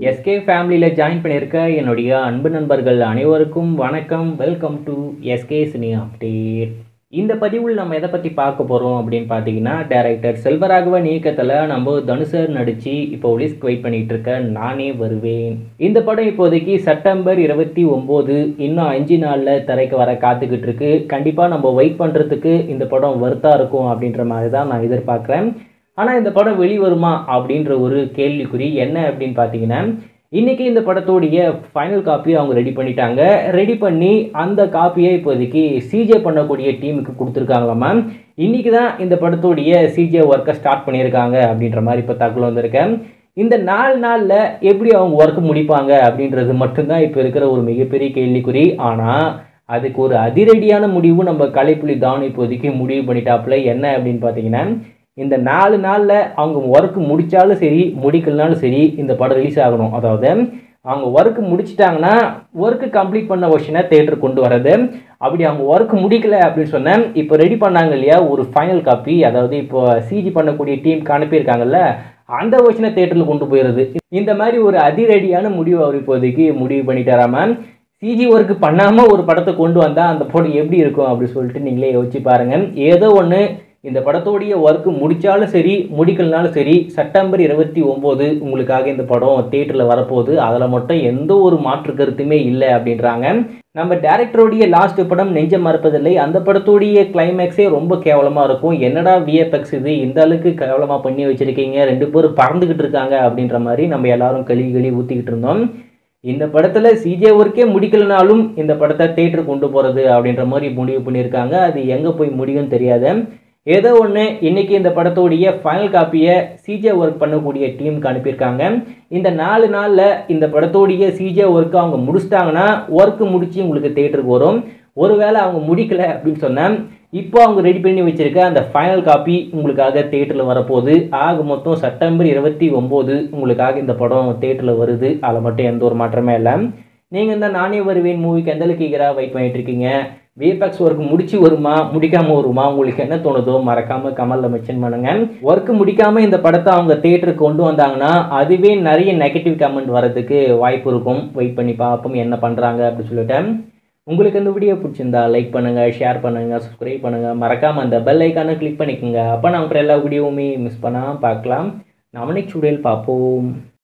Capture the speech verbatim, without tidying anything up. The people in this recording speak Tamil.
எஸ்கே ஃபேமிலியில் ஜாயின் பண்ணியிருக்க என்னுடைய அன்பு நண்பர்கள் அனைவருக்கும் வணக்கம். Welcome to SK cine update. இந்த பதிவில் நம்ம எதை பற்றி பார்க்க போகிறோம் அப்படின்னு பார்த்தீங்கன்னா, டைரக்டர் செல்வராகவன் இயக்கத்தில் நம்ம தனுஷர் நடித்து இப்போ ரிலீஸ்க்கு வெயிட் பண்ணிகிட்டு இருக்க நானே வருவேன். இந்த படம் இப்போதைக்கு செப்டம்பர் இருபத்தி ஒம்பது இன்னும் அஞ்சு நாளில் திரைக்கு வர காத்துக்கிட்டு இருக்கு. கண்டிப்பாக நம்ம வெயிட் பண்ணுறதுக்கு இந்த படம் வர்த்தாக இருக்கும் அப்படின்ற மாதிரி தான் நான் எதிர்பார்க்குறேன். ஆனால் இந்த படம் வெளிவருமா அப்படின்ற ஒரு கேள்விக்குறி என்ன அப்படின்னு பார்த்தீங்கன்னா, இன்றைக்கி இந்த படத்தோடைய ஃபைனல் காப்பி அவங்க ரெடி பண்ணிட்டாங்க. ரெடி பண்ணி அந்த காப்பியை இப்போதைக்கு சிஜே பண்ணக்கூடிய டீமுக்கு கொடுத்துருக்காங்களாமா. இன்றைக்கி தான் இந்த படத்தோடைய சிஜே ஒர்க்கை ஸ்டார்ட் பண்ணியிருக்காங்க அப்படின்ற மாதிரி இப்போ தகவல் வந்திருக்கேன். இந்த நாலு நாளில் எப்படி அவங்க ஒர்க்கு முடிப்பாங்க அப்படின்றது மட்டும்தான் இப்போ இருக்கிற ஒரு மிகப்பெரிய கேள்விக்குறி. ஆனால் அதுக்கு ஒரு அதிரடியான முடிவு நம்ம கலைப்புலி தானு இப்போதைக்கு முடிவு பண்ணிட்டாப்புல. என்ன அப்படின்னு பார்த்தீங்கன்னா, இந்த நாலு நாளில் அவங்க ஒர்க்கு முடித்தாலும் சரி முடிக்கலனாலும் சரி இந்த படம் ரிலீஸ் ஆகணும். அதாவது அவங்க ஒர்க்கு முடிச்சிட்டாங்கன்னா ஒர்க்கு கம்ப்ளீட் பண்ண வருஷனை தேட்டருக்கு கொண்டு வர்றது. அப்படி அவங்க ஒர்க்கு முடிக்கலை அப்படின்னு சொன்னேன், இப்போ ரெடி பண்ணாங்க இல்லையா ஒரு ஃபைனல் காப்பி, அதாவது இப்போ சிஜி பண்ணக்கூடிய டீமுக்கு அனுப்பியிருக்காங்கல்ல, அந்த வருஷனை தேட்டரில் கொண்டு போயிடுறது. இந்த மாதிரி ஒரு அதிரடியான முடிவு அவர் இப்போதைக்கு முடிவு பண்ணிட்டாராம. சிஜி ஒர்க்கு பண்ணாமல் ஒரு படத்தை கொண்டு வந்தால் அந்த படம் எப்படி இருக்கும் அப்படின்னு சொல்லிட்டு நீங்களே யோசிச்சு பாருங்கள். ஏதோ ஒன்று இந்த படத்தோடைய ஒர்க்கு முடித்தாலும் சரி முடிக்கலனாலும் சரி செப்டம்பர் இருபத்தி ஒம்பது உங்களுக்காக இந்த படம் தேட்டரில் வரப்போகுது. அதில் மட்டும் எந்த ஒரு மாற்று கருத்துமே இல்லை அப்படின்றாங்க. நம்ம டேரக்டருடைய லாஸ்ட் படம் நெஞ்சம் மறப்பதில்லை, அந்த படத்தோடைய கிளைமேக்ஸே ரொம்ப கேவலமாக இருக்கும். என்னடா விஎஃப்எக்ஸ் இது இந்த அளவுக்கு கேவலமாக பண்ணி வச்சுருக்கீங்க, ரெண்டு பேரும் பறந்துக்கிட்டு இருக்காங்க அப்படின்ற மாதிரி நம்ம எல்லாரும் கழுவி கழுவி ஊற்றிக்கிட்டு இருந்தோம். இந்த படத்தில் சிஜே ஒர்க்கே முடிக்கலனாலும் இந்த படத்தை தேட்டருக்கு கொண்டு போகிறது அப்படின்ற மாதிரி முடிவு பண்ணியிருக்காங்க. அது எங்கே போய் முடியும்னு தெரியாது. ஏதோ ஒன்று இன்றைக்கி இந்த படத்தோடைய ஃபைனல் காப்பியை சிஜே ஒர்க் பண்ணக்கூடிய டீமுக்கு அனுப்பியிருக்காங்க. இந்த நாலு நாளில் இந்த படத்தோடைய சிஜே ஒர்க்கு அவங்க முடிச்சிட்டாங்கன்னா ஒர்க்கு முடித்து உங்களுக்கு தேட்டருக்கு வரும். ஒருவேளை அவங்க முடிக்கலை அப்படின்னு சொன்னால் இப்போ அவங்க ரெடி பண்ணி வச்சுருக்க அந்த ஃபைனல் காப்பி உங்களுக்காக தேட்டரில் வரப்போகுது. ஆக மொத்தம் செப்டம்பர் இருபத்தி ஒம்பது உங்களுக்காக இந்த படம் தேட்டரில் வருது. அதில் மட்டும் எந்த ஒரு மாற்றமே இல்லை. நீங்கள் இந்த நானே வருவேன் மூவிக்கு எந்த அளவுக்கு ஈகராக வெயிட் பண்ணிட்டு இருக்கீங்க? விஎஃப்எக்ஸ் ஒர்க் முடிச்சு வருமா முடிக்காமல் வருமா? உங்களுக்கு என்ன தோணுதோ மறக்காமல் கமெண்டில் மென்ஷன் பண்ணுங்கள். ஒர்க்கு முடிக்காமல் இந்த படத்தை அவங்க தேட்டருக்கு கொண்டு வந்தாங்கன்னா அதுவே நிறைய நெகட்டிவ் கமெண்ட் வரதுக்கு வாய்ப்பு இருக்கும். வெயிட் பண்ணி பார்ப்போம் என்ன பண்ணுறாங்க அப்படின்னு சொல்லிட்டேன். உங்களுக்கு இந்த வீடியோ பிடிச்சிருந்தா லைக் பண்ணுங்கள், ஷேர் பண்ணுங்கள், சப்ஸ்கிரைப் பண்ணுங்கள். மறக்காமல் அந்த பெல் ஐக்கானை கிளிக் பண்ணிக்கோங்க. அப்போ நான் எல்லா வீடியோவுமே மிஸ் பண்ணாமல் பார்க்கலாம். நாம நெக்ஸ்ட் வீடியோவில் பார்ப்போம்.